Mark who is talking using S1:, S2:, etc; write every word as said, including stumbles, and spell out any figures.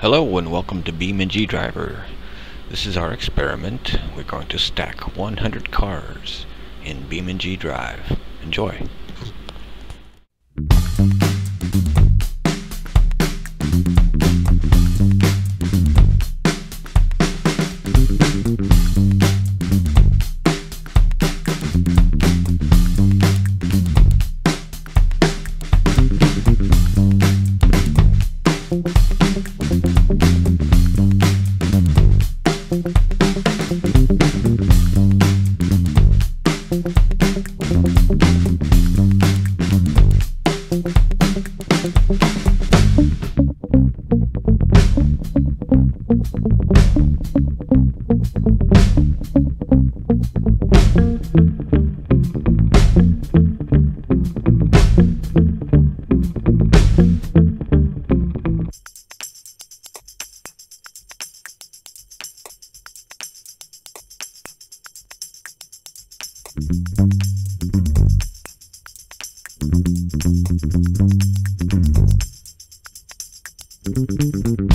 S1: Hello and welcome to BeamNGDriver. This is our experiment. We're going to stack one hundred cars in BeamNGDrive. Enjoy.
S2: Thank you.